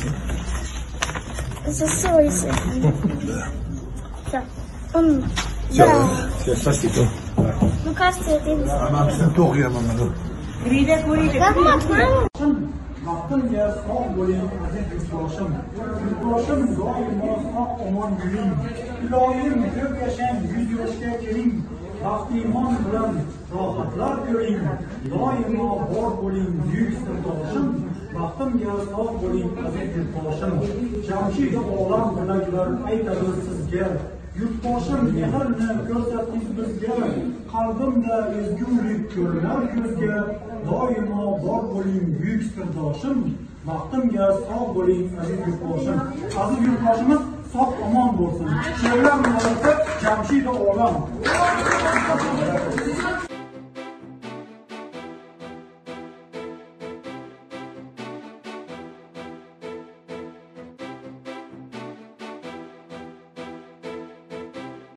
Это сойся. Так. Все, Да. все, спасибо. Ну, кажется, это не знаю. Ama bizim doğrayamam onu. Как мама? Vaqtim ya sog' bo'ling aziz yurtboshim. Yurtboshim doimo sog' omon yuring. Iloyim ko'p yashang, 100 yoshga keling. Baxt iymon bilan rohatlar ko'ring. Doimo bor bo'ling buyuk sirdoshim. Baxtimga sog' bo'ling aziz yurtboshim. Jamshid olam bilaklar aytadi sizga. Yurtboshim mehrni ko'rsating bizga. Qalbimda ezgulik ko'rinar ko'zga. Doimo bor bo'ling buyuk sirdoshim. Baxtimga sog' bo'ling aziz yurtboshim. Aziz yurtboshimiz sog' omon bo'lsin. She'rlar muallifi Jamshid olam.